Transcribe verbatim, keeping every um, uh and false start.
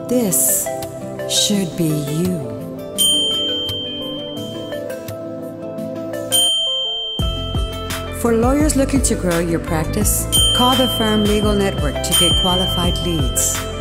This should be you. For lawyers looking to grow your practice, call the firm Legal Network to get qualified leads.